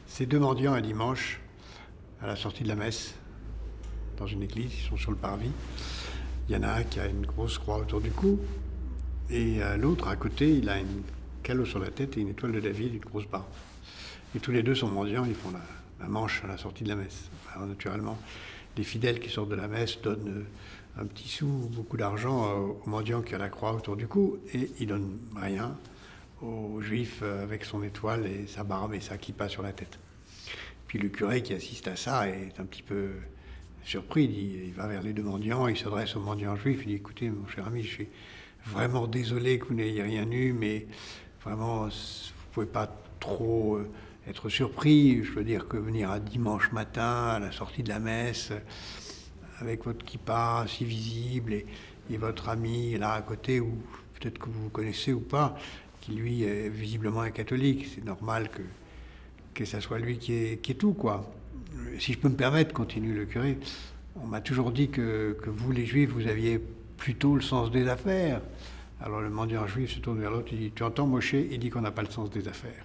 Ces deux mendiants un dimanche, à la sortie de la messe, dans une église, ils sont sur le parvis. Il y en a un qui a une grosse croix autour du cou, et l'autre, à côté, il a une calotte sur la tête et une étoile de David, une grosse barbe. Et tous les deux sont mendiants, ils font la manche à la sortie de la messe. Alors naturellement, les fidèles qui sortent de la messe donnent un petit sou, beaucoup d'argent au mendiant qui a la croix autour du cou, et ils donnent rien au juif avec son étoile et sa barbe et sa kippa sur la tête. Puis le curé qui assiste à ça est un petit peu surpris, il va vers les deux mendiants, il s'adresse au mendiant juif, il dit « Écoutez, mon cher ami, je suis vraiment désolé que vous n'ayez rien eu, mais vraiment, vous ne pouvez pas trop être surpris. Je veux dire que venir un dimanche matin, à la sortie de la messe, avec votre kippa si visible, et votre ami là à côté, ou peut-être que vous vous connaissez ou pas, qui lui est visiblement un catholique, c'est normal que ça soit lui qui est tout, quoi. Si je peux me permettre, continue le curé, on m'a toujours dit que vous, les juifs, vous aviez plutôt le sens des affaires. » Alors le mendiant juif se tourne vers l'autre, il dit « Tu entends, Moshe, il dit qu'on n'a pas le sens des affaires. »